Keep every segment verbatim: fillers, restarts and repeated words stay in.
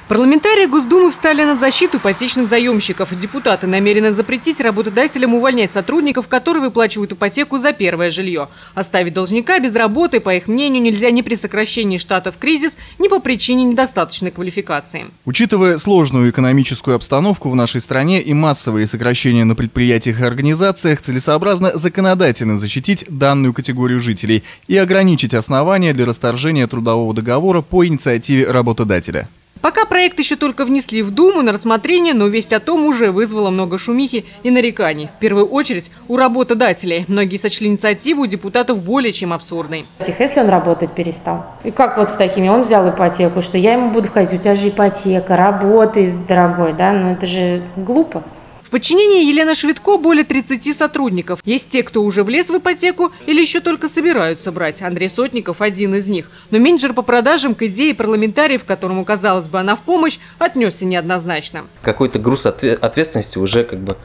Парламентарии Госдумы встали на защиту ипотечных заемщиков. Депутаты намерены запретить работодателям увольнять сотрудников, которые выплачивают ипотеку за первое жилье. Оставить должника без работы, по их мнению, нельзя ни при сокращении штатов в кризис, ни по причине недостаточной квалификации. Учитывая сложную экономическую обстановку в нашей стране и массовые сокращения на предприятиях и организациях, целесообразно законодательно защитить данную категорию жителей и ограничить основания для расторжения трудового договора по инициативе работодателя. Пока проект еще только внесли в Думу на рассмотрение, но весть о том уже вызвала много шумихи и нареканий. В первую очередь у работодателей. Многие сочли инициативу у депутатов более чем абсурдной. Если он работать перестал. И как вот с такими? Он взял ипотеку, что я ему буду ходить, у тебя же ипотека, работай, дорогой, да? Ну это же глупо. В подчинении Елены Швидко более тридцати сотрудников. Есть те, кто уже влез в ипотеку или еще только собираются брать. Андрей Сотников – один из них. Но менеджер по продажам к идее парламентариев, которому, казалось бы, она в помощь, отнесся неоднозначно. Какой-то груз ответственности уже как бы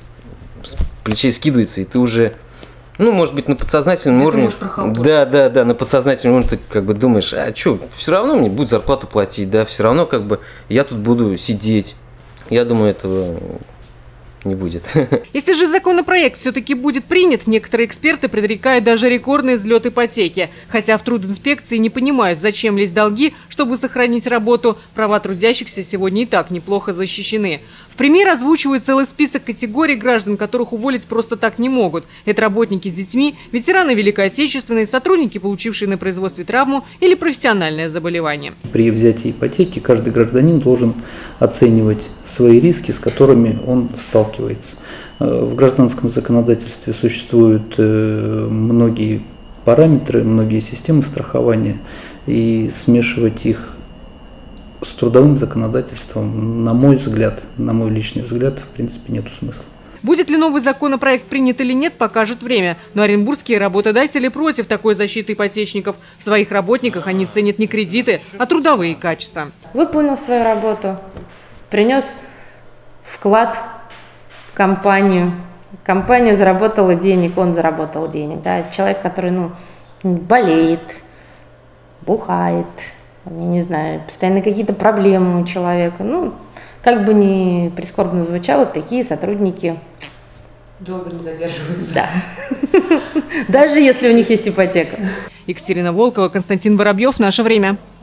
с плечей скидывается, и ты уже, ну, может быть, на подсознательном ты уровне. Да, да, да, на подсознательном уровне ты как бы думаешь, а что, все равно мне будет зарплату платить, да, все равно как бы я тут буду сидеть. Я думаю, этого не будет. Если же законопроект все-таки будет принят, некоторые эксперты предрекают даже рекордный взлет ипотеки. Хотя в трудинспекции не понимают, зачем лезть долги, чтобы сохранить работу. Права трудящихся сегодня и так неплохо защищены. В пример озвучивают целый список категорий граждан, которых уволить просто так не могут. Это работники с детьми, ветераны Великой Отечественной, сотрудники, получившие на производстве травму или профессиональное заболевание. При взятии ипотеки каждый гражданин должен оценивать свои риски, с которыми он сталкивается. В гражданском законодательстве существуют многие параметры, многие системы страхования, и смешивать их с трудовым законодательством, на мой взгляд, на мой личный взгляд, в принципе, нет смысла. Будет ли новый законопроект принят или нет, покажет время. Но оренбургские работодатели против такой защиты ипотечников. В своих работниках они ценят не кредиты, а трудовые качества. Выполнил свою работу, принес вклад в компанию. Компания заработала денег, он заработал денег. Да? Человек, который ну, болеет, бухает, я не знаю, постоянно какие-то проблемы у человека. Ну, как бы ни прискорбно звучало, такие сотрудники долго не задерживаются. Да. Даже если у них есть ипотека. Екатерина Волкова, Константин Воробьев. Наше время.